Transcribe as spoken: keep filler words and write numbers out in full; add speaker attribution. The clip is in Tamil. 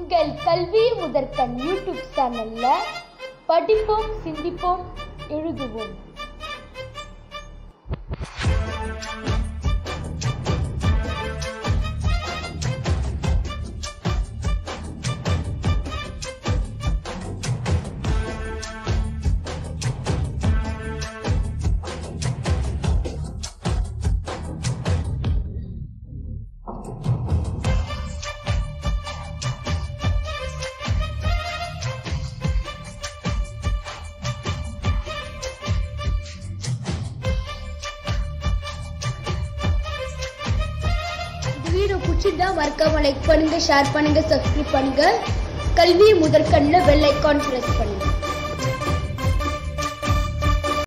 Speaker 1: உங்கள் கல்வி முதற்கண் யூடியூப் சேனல்ல படிப்போம், சிந்திப்போம், எழுதுவோம். வீடியோ பிடிச்சிருந்தா மறக்காம லைக் பண்ணுங்க, ஷேர் பண்ணுங்க, சப்ஸ்கிரைப் பண்ணுங்க. கல்வி முதற்கண்ணில் பெல் ஐகான் பிரஸ் பண்ணுங்க.